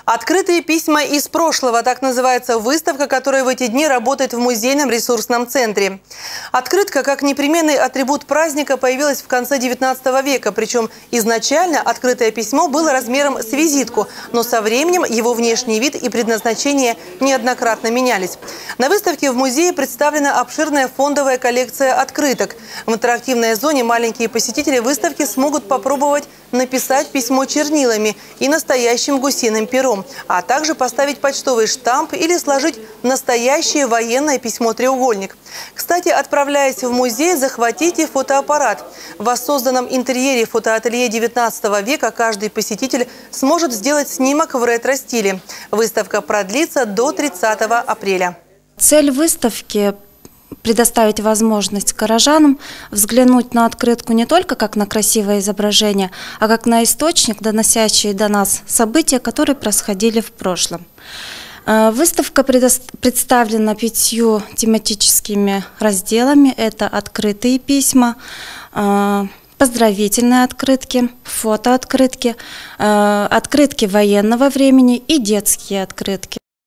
Открытые письма из прошлого – так называется выставка, которая в эти дни работает в музейном ресурсном центре. Открытка, как непременный атрибут праздника, появилась в конце XIX века. Причем изначально открытое письмо было размером с визитку, но со временем его внешний вид и предназначение неоднократно менялись. На выставке в музее представлена обширная фондовая коллекция открыток. В интерактивной зоне маленькие посетители выставки смогут попробовать написать письмо чернилами и настоящим гусиным пером, а также поставить почтовый штамп или сложить настоящее военное письмо-треугольник. Кстати, отправляясь в музей, захватите фотоаппарат. В воссозданном интерьере фотоателье XIX века каждый посетитель сможет сделать снимок в ретро-стиле. Выставка продлится до 30 апреля. Цель выставки – предоставить возможность горожанам взглянуть на открытку не только как на красивое изображение, а как на источник, доносящий до нас события, которые происходили в прошлом. Выставка представлена 5 тематическими разделами. Это открытые письма, поздравительные открытки, фотооткрытки, открытки военного времени и детские открытки.